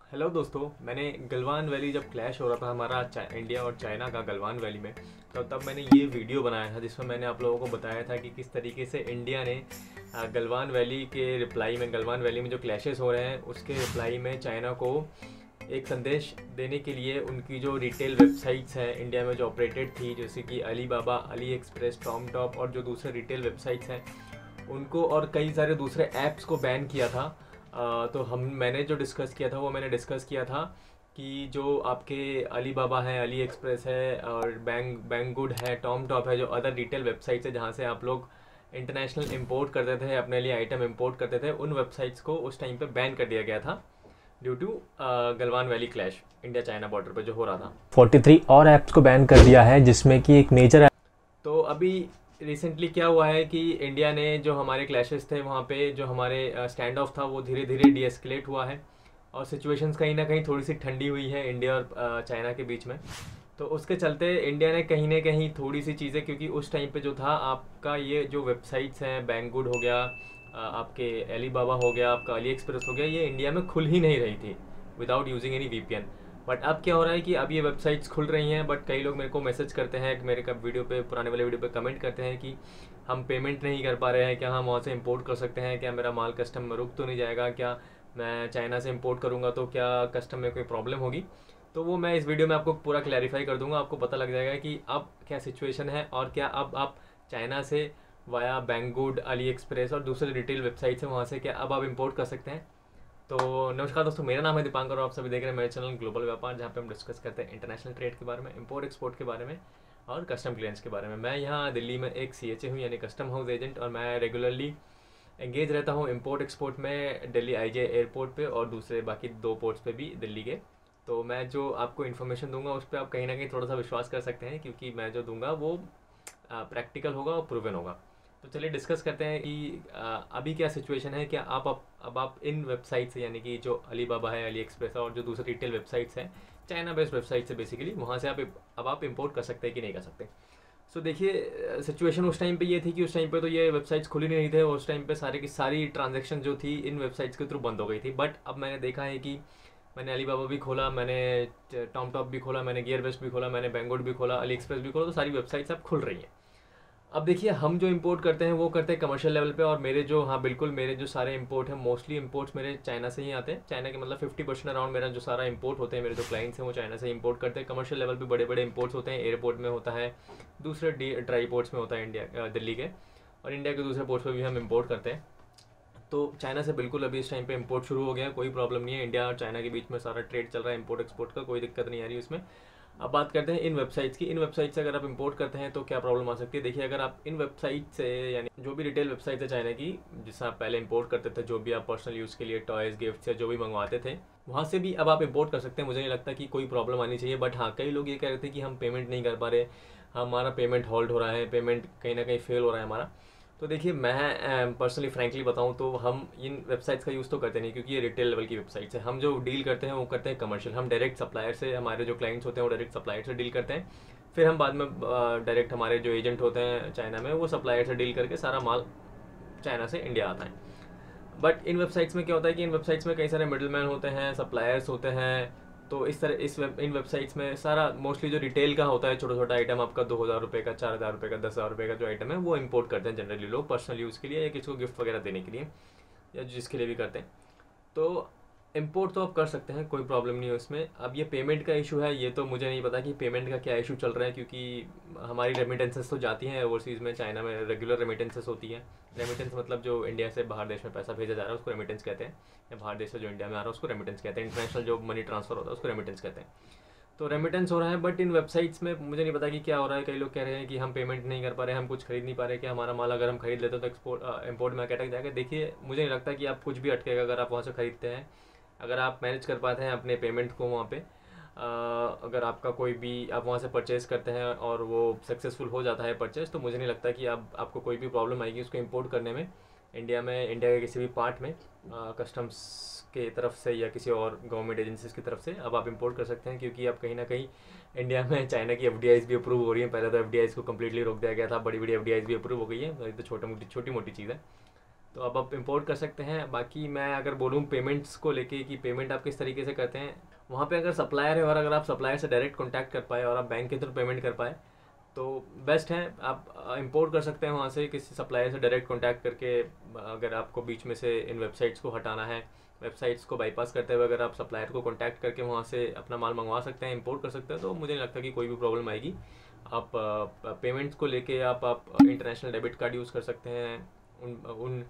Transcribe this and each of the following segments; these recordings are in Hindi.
हेलो दोस्तों, मैंने गलवान वैली जब क्लैश हो रहा था हमारा इंडिया और चाइना का गलवान वैली में, तो तब मैंने ये वीडियो बनाया था जिसमें मैंने आप लोगों को बताया था कि किस तरीके से इंडिया ने गलवान वैली के रिप्लाई में, गलवान वैली में जो क्लैशेस हो रहे हैं उसके रिप्लाई में चाइना को एक संदेश देने के लिए उनकी जो रिटेल वेबसाइट्स हैं इंडिया में जो ऑपरेटेड थी, जैसे कि Alibaba, AliExpress, TomTop और जो दूसरे रिटेल वेबसाइट्स हैं उनको और कई सारे दूसरे ऐप्स को बैन किया था। तो मैंने जो डिस्कस किया था वो मैंने डिस्कस किया था कि जो आपके अली बाबा है, अली एक्सप्रेस है और बैंगगुड है, टॉम टॉप है, जो अदर रिटेल वेबसाइट्स है जहाँ से आप लोग इंटरनेशनल इंपोर्ट करते थे, अपने लिए आइटम इंपोर्ट करते थे, उन वेबसाइट्स को उस टाइम पे बैन कर दिया गया था due to Galwan valley clash India China border पर जो हो रहा था। 43 और ऐप्स को बैन कर दिया है, जिसमें कि एक मेजर तो अभी रिसेंटली क्या हुआ है कि इंडिया ने जो हमारे क्लैशेस थे वहाँ पे जो हमारे स्टैंड ऑफ था वो धीरे धीरे डीएस्केलेट हुआ है और सिचुएशंस कहीं ना कहीं थोड़ी सी ठंडी हुई है इंडिया और चाइना के बीच में। तो उसके चलते इंडिया ने कहीं ना कहीं थोड़ी सी चीज़ें, क्योंकि उस टाइम पे जो था आपका ये जो वेबसाइट्स हैं, बैंगगुड हो गया, आपके अली बाबा हो गया, आपका अली एक्सप्रेस हो गया, ये इंडिया में खुल ही नहीं रही थी without using any VPN. But अब क्या हो रहा है कि अब ये वेबसाइट्स खुल रही हैं, बट कई लोग मेरे को मैसेज करते हैं, मेरे का वीडियो पे, पुराने वाले वीडियो पे कमेंट करते हैं कि हम पेमेंट नहीं कर पा रहे हैं, क्या हम वहाँ से इंपोर्ट कर सकते हैं, क्या मेरा माल कस्टम में रुक तो नहीं जाएगा, क्या मैं चाइना से इंपोर्ट करूँगा तो क्या कस्टम में कोई प्रॉब्लम होगी। तो वो मैं इस वीडियो में आपको पूरा क्लैरिफाई कर दूंगा, आपको पता लग जाएगा कि अब क्या सिचुएशन है और क्या अब आप चाइना से वाया बैंगगुड, अली एक्सप्रेस और दूसरे रिटेल वेबसाइट से वहाँ से क्या अब आप इंपोर्ट कर सकते हैं। तो नमस्कार दोस्तों, मेरा नाम है दीपांकर और आप सभी देख रहे हैं मेरे चैनल ग्लोबल व्यापार, जहाँ पे हम डिस्कस करते हैं इंटरनेशनल ट्रेड के बारे में, इंपोर्ट एक्सपोर्ट के बारे में और कस्टम क्लियरेंस के बारे में। मैं यहाँ दिल्ली में एक CHA हूँ, यानी कस्टम हाउस एजेंट, और मैं रेगुलरली एंगेज रहता हूँ इंपोर्ट एक्सपोर्ट में दिल्ली IJ एयरपोर्ट पे और दूसरे बाकी 2 पोर्ट्स पे भी दिल्ली के। तो मैं जो आपको इन्फॉर्मेशन दूंगा उस पर आप कहीं ना कहीं थोड़ा सा विश्वास कर सकते हैं, क्योंकि मैं जो दूंगा वो प्रैक्टिकल होगा और प्रूवन होगा। तो चलिए डिस्कस करते हैं कि अभी क्या सिचुएशन है, क्या अब आप इन वेबसाइट से, यानी कि जो अली बाबा है, अली एक्सप्रेस है और जो दूसरे रिटेल वेबसाइट्स हैं, चाइना बेस्ड वेबसाइट से बेसिकली, वहाँ से आप इंपोर्ट कर सकते हैं कि नहीं कर सकते। सो देखिए, सिचुएशन उस टाइम पे ये थी कि उस टाइम पे तो ये वेबसाइट्स खुली नहीं थे, उस टाइम पे सारे की सारी ट्रांजेक्शन जो थी इन वेबसाइट्स के थ्रू बंद हो गई थी। बट अब मैंने देखा है कि मैंने अली बाबा भी खोला, मैंने टॉम टॉप भी खोला, मैंने गियर बेस्ट भी खोला, मैंने बैंगोड भी खोला, अली एक्सप्रेस भी खोला, तो सारी वेबसाइट्स अब खुल रही हैं। अब देखिए, हम जो इंपोर्ट करते हैं वो करते हैं कमर्शियल लेवल पे, और मेरे जो, हाँ बिल्कुल, मेरे जो सारे इंपोर्ट हैं, मोस्टली इंपोर्ट्स मेरे चाइना से ही आते हैं। चाइना के मतलब 50% अराउंड मेरा जो सारा इंपोर्ट होते हैं, मेरे जो क्लाइंट्स हैं वो चाइना से इंपोर्ट करते हैं। कमर्शियल लेवल पे बड़े बड़े इंपोर्ट्स होते हैं, एयरपोर्ट में होता है, दूसरे ड्राई पोर्ट्स में होता है इंडिया, दिल्ली के, और इंडिया के दूसरे पोर्ट्स पर भी हम इंपोर्ट करते हैं। तो चाइना से बिल्कुल अभी इस टाइम पे इंपोर्ट शुरू हो गया, कोई प्रॉब्लम नहीं है। इंडिया और चाइना के बीच में सारा ट्रेड चल रहा है, इंपोर्ट एक्सपोर्ट का कोई दिक्कत नहीं आ रही है उसमें। अब बात करते हैं इन वेबसाइट्स की। इन वेबसाइट से अगर आप इंपोर्ट करते हैं तो क्या प्रॉब्लम आ सकती है। देखिए, अगर आप इन वेबसाइट से, यानी जो भी रिटेल वेबसाइट है चाइना की, जिससे आप पहले इंपोर्ट करते थे, जो भी आप पर्सनल यूज़ के लिए टॉयज़, गिफ्ट्स या जो भी मंगवाते थे, वहाँ से भी अब आप इंपोर्ट कर सकते हैं। मुझे नहीं लगता कि कोई प्रॉब्लम आनी चाहिए। बट हाँ, कई लोग ये कह रहे थे कि हम पेमेंट नहीं कर पा रहे, हमारा पेमेंट होल्ड हो रहा है, पेमेंट कहीं ना कहीं फेल हो रहा है हमारा। तो देखिए, मैं पर्सनली फ्रैंकली बताऊं तो हम इन वेबसाइट्स का यूज़ तो करते नहीं, क्योंकि ये रिटेल लेवल की वेबसाइट्स है। हम जो डील करते हैं वो करते हैं कमर्शियल, हम डायरेक्ट सप्लायर से, हमारे जो क्लाइंट्स होते हैं वो डायरेक्ट सप्लायर से डील करते हैं। फिर हम बाद में डायरेक्ट, हमारे जो एजेंट होते हैं चाइना में, वो सप्लायर से डील करके सारा माल चाइना से इंडिया आता है। बट इन वेबसाइट्स में क्या होता है कि इन वेबसाइट्स में कई सारे मिडलमैन होते हैं, सप्लायर्स होते हैं। तो इस तरह इन वेबसाइट्स में सारा मोस्टली जो रिटेल का होता है, छोटा छोटा आइटम आपका 2000 रुपये का, 4000 रुपये का, 10,000 रुपये का जो आइटम है वो इंपोर्ट करते हैं जनरली लोग, पर्सनल यूज़ के लिए या किसी को गिफ्ट वगैरह देने के लिए, या जिसके लिए भी करते हैं। तो इंपोर्ट तो आप कर सकते हैं, कोई प्रॉब्लम नहीं है उसमें। अब ये पेमेंट का इशू है, ये तो मुझे नहीं पता कि पेमेंट का क्या इशू चल रहा है, क्योंकि हमारी रेमिटेंसेस तो जाती हैं ओवरसीज़ में, चाइना में रेगुलर रेमिटेंसेस होती हैं। रेमिटेंस मतलब जो इंडिया से बाहर देश में पैसा भेजा जा रहा है उसको रेमिटेंस कहते हैं, या बाहर देश से जो इंडिया में आ रहा है उसको रेमिटेंस कहते हैं। इंटरनेशनल जो मनी ट्रांसफर होता है उसको रेमिटेंस कहते हैं। तो रेमिटेंस हो रहा है, बट इन वेबसाइट्स में मुझे नहीं पता कि क्या हो रहा है। कई लोग कह रहे हैं कि हम पेमेंट नहीं कर पा रहे हैं, हम कुछ खरीद नहीं पा रहे, कि हमारा माल अगर हम खरीद लेते हैं तो एक्सपोर्ट इंपोर्ट में अटक जाएगा। देखिए, मुझे नहीं लगता कि आप कुछ भी अटकेगा अगर आप वहाँ से खरीदते हैं। अगर आप मैनेज कर पाते हैं अपने पेमेंट को वहाँ पे, अगर आपका कोई भी, आप वहाँ से परचेज़ करते हैं और वो सक्सेसफुल हो जाता है परचेज़, तो मुझे नहीं लगता कि आपको कोई भी प्रॉब्लम आएगी उसको इंपोर्ट करने में, इंडिया में, इंडिया के किसी भी पार्ट में, कस्टम्स के तरफ से या किसी और गवर्नमेंट एजेंसीज की तरफ से अब आप इंपोर्ट कर सकते हैं। क्योंकि अब कहीं ना कहीं इंडिया में चाइना की FDIs भी अप्रूव हो रही हैं। पहले तो FDIs को कम्प्लीटली रोक दिया गया था, बड़ी बड़ी FDIs भी अप्रूव हो गई है, तो छोटी मोटी चीज़ है। तो अब आप इंपोर्ट कर सकते हैं। बाकी मैं अगर बोलूँ पेमेंट्स को लेके कि पेमेंट आप किस तरीके से करते हैं, वहाँ पे अगर सप्लायर है और अगर आप सप्लायर से डायरेक्ट कॉन्टैक्ट कर पाए और आप बैंक के थ्रू पेमेंट कर पाए तो बेस्ट है। आप इंपोर्ट कर सकते हैं वहाँ से किसी सप्लायर से डायरेक्ट कॉन्टैक्ट करके। अगर आपको बीच में से इन वेबसाइट्स को हटाना है, वेबसाइट्स को बाईपास करते हुए अगर आप सप्लायर को कॉन्टैक्ट करके वहाँ से अपना माल मंगवा सकते हैं, इंपोर्ट कर सकते हैं, तो मुझे नहीं लगता कि कोई भी प्रॉब्लम आएगी। आप पेमेंट्स को लेके आप इंटरनेशनल डेबिट कार्ड यूज़ कर सकते हैं। उन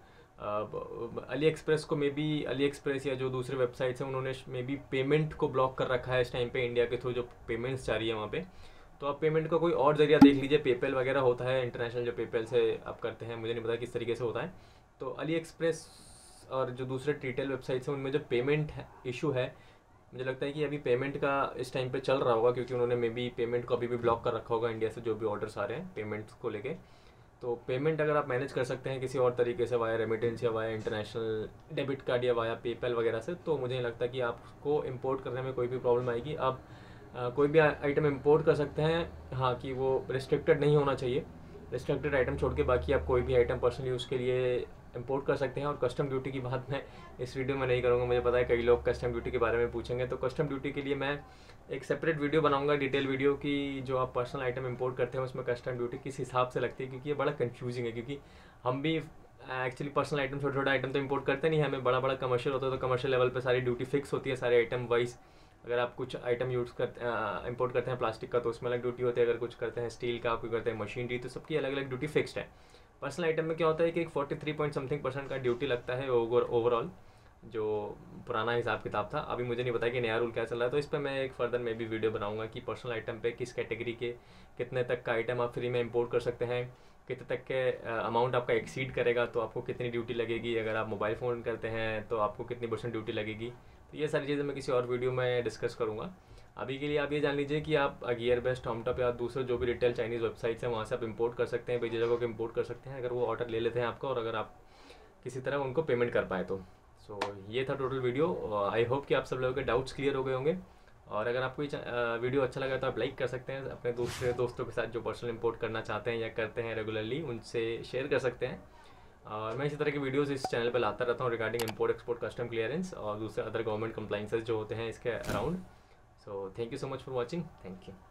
अली एक्सप्रेस को मे बी अली एक्सप्रेस या जो दूसरे वेबसाइट्स हैं उन्होंने मे बी पेमेंट को ब्लॉक कर रखा है इस टाइम पे इंडिया के थ्रू जो पेमेंट्स जा रही है वहाँ पे। तो आप पेमेंट का कोई और जरिया देख लीजिए। पेपैल वगैरह होता है इंटरनेशनल, जो पेपैल से आप करते हैं, मुझे नहीं पता किस तरीके से होता है। तो अली एक्सप्रेस और जो दूसरे रिटेल वेबसाइट्स हैं उनमें जो पेमेंट इशू है, मुझे लगता है कि अभी पेमेंट का इस टाइम पे चल रहा होगा, क्योंकि उन्होंने मे बी पेमेंट को अभी भी ब्लॉक कर रखा होगा इंडिया से जो भी ऑर्डर्स आ रहे हैं पेमेंट्स को लेके। तो पेमेंट अगर आप मैनेज कर सकते हैं किसी और तरीके से, वाया रेमिटेंस या वाया इंटरनेशनल डेबिट कार्ड या वाया पेपैल वगैरह से, तो मुझे नहीं लगता कि आपको इंपोर्ट करने में कोई भी प्रॉब्लम आएगी। आप कोई भी आइटम इंपोर्ट कर सकते हैं, हाँ, कि वो रिस्ट्रिक्टेड नहीं होना चाहिए। रिस्ट्रिक्टेड आइटम छोड़ के बाकी आप कोई भी आइटम पर्सनल यूज़ के लिए इंपोर्ट कर सकते हैं। और कस्टम ड्यूटी की बात मैं इस वीडियो में नहीं करूँगा, मुझे पता है कई लोग कस्टम ड्यूटी के बारे में पूछेंगे, तो कस्टम ड्यूटी के लिए मैं एक सेपरेट वीडियो बनाऊंगा, डिटेल वीडियो, की जो आप पर्सनल आइटम इंपोर्ट करते हैं उसमें कस्टम ड्यूटी किस हिसाब से लगती है, क्योंकि ये बड़ा कंफ्यूजिंग है। क्योंकि हम भी एक्चुअली पर्सनल आइटम, छोटे छोटे आइटम तो इंपोर्ट करते नहीं, हमें बड़ा बड़ा कमर्शियल होता है तो कमर्शियल लेवल पे सारी ड्यूटी फिक्स होती है सारे आइटम वाइज। अगर आप कुछ आइटम यूज़ करते इंपोर्ट करते हैं प्लास्टिक का तो उसमें अलग ड्यूटी होती है, अगर कुछ करते हैं स्टील का, कोई करते हैं मशीनरी, तो सबकी अलग अलग ड्यूटी फिक्स्ड है। पर्सनल आइटम में क्या होता है कि एक 43 पॉइंट समथिंग % का ड्यूटी लगता है ओवरऑल, जो पुराना हिसाब किताब था। अभी मुझे नहीं पता कि नया रूल क्या चल रहा है, तो इस पर मैं एक फर्दर में भी वीडियो बनाऊंगा कि पर्सनल आइटम पे किस कैटेगरी के कितने तक का आइटम आप फ्री में इंपोर्ट कर सकते हैं, कितने तक के अमाउंट आपका एक्सीड करेगा तो आपको कितनी ड्यूटी लगेगी, अगर आप मोबाइल फ़ोन करते हैं तो आपको कितनी % ड्यूटी लगेगी। तो ये सारी चीज़ें मैं किसी और वीडियो में डिस्कस करूँगा। अभी के लिए आप ये जान लीजिए कि आप गियर बेस्ट, टॉमटॉप या दूसरे जो भी रिटेल चाइनीज़ वेबसाइट्स हैं वहाँ से आप इंपोर्ट कर सकते हैं, बेझिझक होकर इंपोर्ट कर सकते हैं अगर वो ऑर्डर ले लेते हैं आपका, और अगर आप किसी तरह उनको पेमेंट कर पाए तो। सो ये था टोटल वीडियो। आई होप कि आप सब लोगों के डाउट्स क्लियर हो गए होंगे, और अगर आपको ये वीडियो अच्छा लगा तो आप लाइक कर सकते हैं, अपने दूसरे दोस्तों के साथ जो पर्सनल इंपोर्ट करना चाहते हैं या करते हैं रेगुलरली उनसे शेयर कर सकते हैं। और मैं इसी तरह की वीडियोस इस चैनल पर लाता रहता हूँ regarding import export, custom clearance और दूसरे अदर गवर्नमेंट कंप्लाइंसेस जो होते हैं इसके around. So thank you so much for watching, thank you.